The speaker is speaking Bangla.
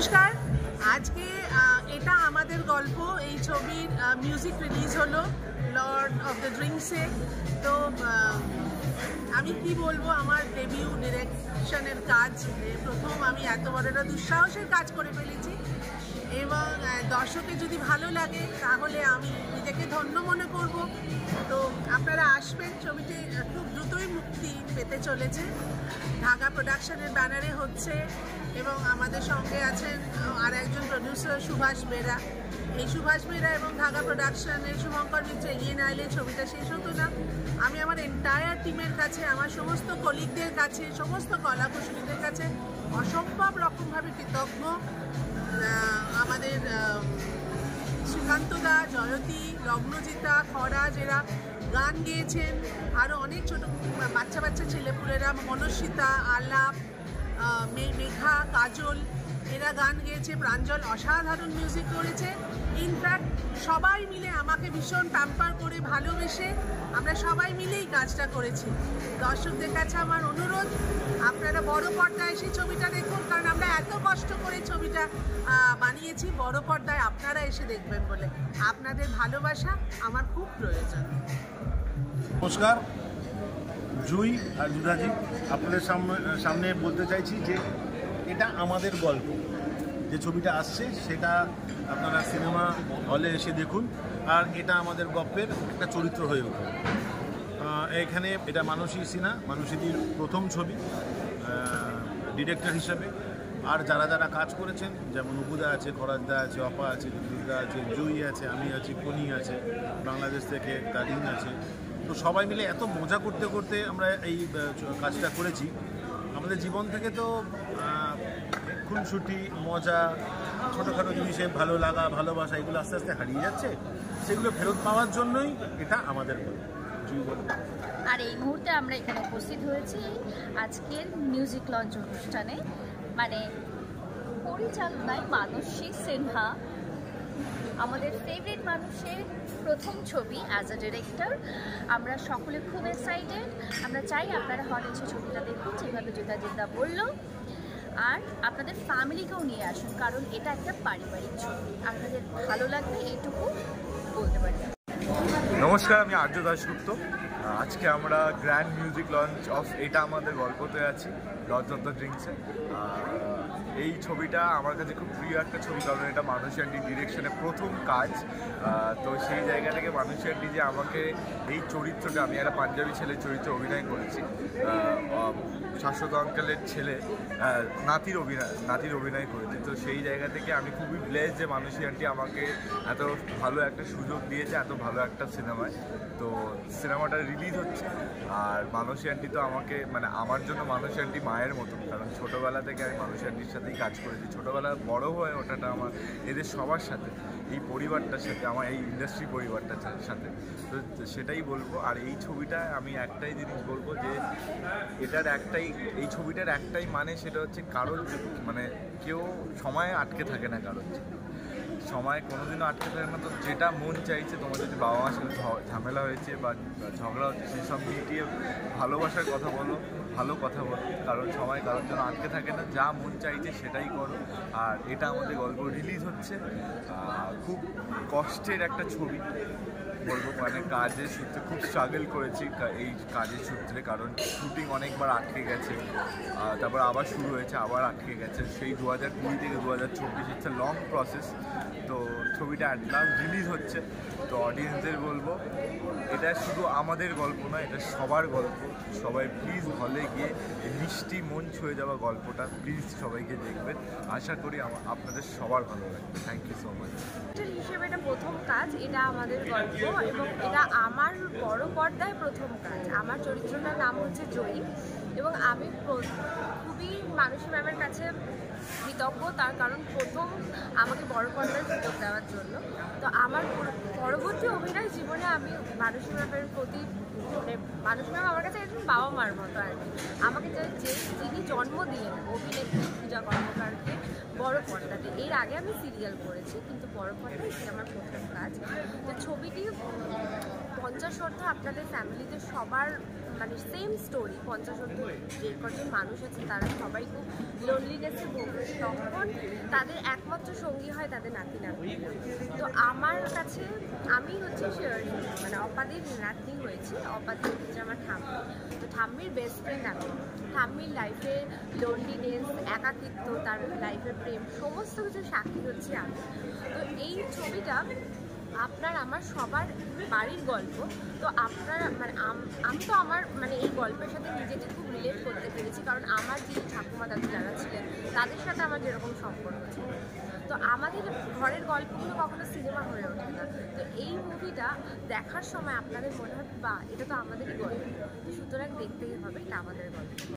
নমস্কার। আজকে এটা আমাদের গল্প, এই ছবির মিউজিক রিলিজ হলো লর্ড অফ দ্য ড্রিংসে। তো আমি কি বলবো, আমার ডেবিউ ডিরেকশনের কাজ, প্রথম আমি এত বড় একটা দুঃসাহসের কাজ করে ফেলেছি এবং দর্শকের যদি ভালো লাগে তাহলে আমি নিজেকে ধন্য মনে করব। তো আপনারা আসবেন, ছবিটি খুব দ্রুতই মুক্তি পেতে চলেছে। ঢাকা প্রোডাকশনের ব্যানারে হচ্ছে এবং আমাদের সঙ্গে আছেন আর একজন প্রডিউসার সুভাষ বেরা। এই সুভাষ বেরা এবং ঢাকা প্রোডাকশনের শুভঙ্কর মিত্র এগিয়ে না এলে ছবিটা শেষ হতো না। আমি আমার এন্টায়ার টিমের কাছে, আমার সমস্ত কলিগদের কাছে, সমস্ত কলাকুশলীদের কাছে অসম্ভব রকমভাবে কৃতজ্ঞ। আমাদের শ্রীকান্তদা, জয়তী, লগ্নজিতা, খরাজ এরা গান গেয়েছেন, আরও অনেক ছোটো বাচ্চা বাচ্চা ছেলেপুলেরা, মনস্বিতা, আলাপ, মেঘা, কাজল এরা গান গেয়েছে, প্রাঞ্জল অসাধারণ মিউজিক করেছে। ইনফ্যাক্ট সবাই মিলে আমাকে ভীষণ প্যাম্পার করে ভালোবেসে আমরা সবাই মিলেই কাজটা করেছি। দর্শকদের কাছে আমার অনুরোধ, আপনারা বড় পর্দায় এসে ছবিটা দেখুন, কারণ আমরা এত কষ্ট করে ছবিটা বানিয়েছি, বড় পর্দায় আপনারা এসে দেখবেন বলে। আপনাদের ভালোবাসা আমার খুব প্রয়োজন। নমস্কার, জুই আর জুদাজি আপনাদের সামনে বলতে চাইছি যে এটা আমাদের গল্প। যে ছবিটা আসছে সেটা আপনারা সিনেমা হলে এসে দেখুন, আর এটা আমাদের গল্পের একটা চরিত্র হয়ে উঠুন। এখানে এটা মানসী সিনহা, মানসীদির প্রথম ছবি ডিরেক্টর হিসাবে। আর যারা যারা কাজ করেছেন, যেমন উপুদা আছে, খরাজদা আছে, অপা আছে, দুর্গা আছে, জুই আছে, আমি আছি, কনি আছে, বাংলাদেশ থেকে তারিন আছে। তো সবাই মিলে এত মজা করতে করতে আমরা এই কাজটা করেছি। আমাদের জীবন থেকে তো খুনসুটি, মজা, ছোটোখাটো জিনিসে ভালো লাগা, ভালোবাসা এগুলো আস্তে আস্তে হারিয়ে যাচ্ছে। সেগুলো ফেরত পাওয়ার জন্যই এটা আমাদের গল্প। আর এই মুহূর্তে আমরা এখানে উপস্থিত হয়েছি আজকের মিউজিক লঞ্চ অনুষ্ঠানে, মানে পরিচালনায় মানসী সিনহা, আমাদের ফেভারিট মানুষের প্রথম ছবি অ্যাজ আ ডিরেক্টর। আমরা সকলে খুব এক্সাইটেড। আমরা চাই আপনারা হলে এসে ছবিটা দেখুন, যেভাবে জুদাজিদা বললো, আর আপনাদের ফ্যামিলিকেও নিয়ে আসুন, কারণ এটা একটা পারিবারিক ছবি। আপনাদের ভালো লাগবে, এইটুকু বলতে পারি। নমস্কার, আমি আর্য দাশগুপ্ত। আজকে আমরা গ্র্যান্ড মিউজিক লঞ্চ অফ এটা আমাদের গল্পতে আছি, লর্ড অফ দ্য ড্রিংসে। এই ছবিটা আমার কাছে খুব প্রিয় একটা ছবি, কারণ এটা মানসী আন্টির ডিরেকশনে প্রথম কাজ। তো সেই জায়গা থেকে মানসী আন্টি যে আমাকে এই চরিত্রটা, আমি একটা পাঞ্জাবি ছেলের চরিত্রে অভিনয় করেছি, শাশ্বত অঙ্কেলের ছেলে, নাতির অভিনয় করেছি। তো সেই জায়গা থেকে আমি খুবই ব্লেস যে মানসী আন্টি আমাকে এত ভালো একটা সুযোগ দিয়েছে, এত ভালো একটা সিনেমায়। তো সিনেমাটা রিলিজ হচ্ছে, আর মানসী আন্টি তো আমাকে, মানে আমার জন্য মানসী আন্টি মায়ের মতো, কারণ ছোটোবেলা থেকে আমি মানসী আন্টির সাথেই কাজ করেছি। ছোটোবেলা বড় হয়ে ওঠাটা আমার এদের সবার সাথে, এই পরিবারটার সাথে, আমার এই ইন্ডাস্ট্রি পরিবারটার সাথে। তো সেটাই বলবো। আর এই ছবিটা আমি একটাই জিনিস বলবো যে এই ছবিটার একটাই মানে, সেটা হচ্ছে কারোর, মানে কেউ সময় আটকে থাকে না, কারোর সময় কোনোদিনও আটকে থাকে না। তো যেটা মন চাইছে, তোমার যদি বাবা মার সাথে ঝামেলা হয়েছে বা ঝগড়া হচ্ছে, সেসব মিটিয়ে ভালোবাসার কথা বলো, ভালো কথা বলো, কারণ সময় কারোর জন্য আটকে থাকে না। যা মন চাইছে সেটাই করো। আর এটা আমাদের গল্প রিলিজ হচ্ছে, খুব কষ্টের একটা ছবি বলবো, মানে কাজের সূত্রে খুব স্ট্রাগল করেছি এই কাজের সূত্রে, কারণ শুটিং অনেকবার আটকে গেছে, তারপর আবার শুরু হয়েছে, আবার আটকে গেছে। সেই 2020 থেকে 2024 হচ্ছে লং প্রসেস। তো ছবিটা অ্যাট লাস্ট রিলিজ হচ্ছে। তো অডিয়েন্সদের বলবো, এটা শুধু আমাদের গল্প না, এটা সবার গল্প। সবাই প্লিজ হলে গিয়ে এই মিষ্টি মন ছুঁয়ে যাওয়া গল্পটা প্লিজ সবাইকে দেখবেন। আশা করি আপনাদের সবার ভালো লাগবে। Thank you so much. হিসেবে এটা প্রথম কাজ, এটা আমাদের গল্প এবং এটা আমার বড় পর্দায় প্রথম কাজ। আমার চরিত্রটার নাম হচ্ছে জয়ী এবং আমি খুবই মানসী ম্যামের কাছে কৃতজ্ঞ, তার কারণ প্রথম আমাকে বড় পর্দায় সুযোগ দেওয়ার জন্য। তো আমার পরবর্তী অভিনয় জীবনে আমি মানসী ম্যামের প্রতি, মানে মানসী ম্যাম আমার কাছে একজন বাবা মার মতো আর কি। আমাকে যিনি জন্ম দিলেন, অভিনেত্রী পূজা কর্মকারকে, বড় বড় পর্দাতে। এর আগে আমি সিরিয়াল করেছি, কিন্তু বড় পর্দায় এটি আমার প্রথম কাজ। তো ছবিটি 50 আপনাদের ফ্যামিলিতে সবার মানে সেম স্টোরি। 50 যে কজন মানুষ আছে তারা সবাই খুব লোনলিনেসে ভোগে, তখন তাদের একমাত্র সঙ্গী হয় তাদের নাতি নাতনিরা। তো আমার কাছে আমি হচ্ছে মানে অপাদির নাতনি হয়েছি। অপাদি হচ্ছে আমার ঠাম্মি। তো ঠাম্মির বেস্ট ফ্রেন্ড আমি। ঠাম্মির লাইফে লোনলিনেস, একাকিত্ব, তার লাইফের প্রেম, সমস্ত কিছু সাক্ষী হচ্ছে আমি। তো এই ছবিটা আপনার আমার সবার বাড়ির গল্প। তো আপনারা মানে আমি তো আমার মানে এই গল্পের সাথে নিজেকে খুব রিলেট করতে পেরেছি, কারণ আমার যে ঠাকুমা দাদু যারা ছিলেন তাদের সাথে আমার যেরকম সম্পর্ক ছিল। তো আমাদের ঘরের গল্পগুলো কখনো সিনেমা হয়ে ওঠে না। তো এই মুভিটা দেখার সময় আপনাদের মনে হবে বা এটা তো আমাদেরই গল্প, সুতরাং দেখতেই হবে, এটা আমাদের গল্প।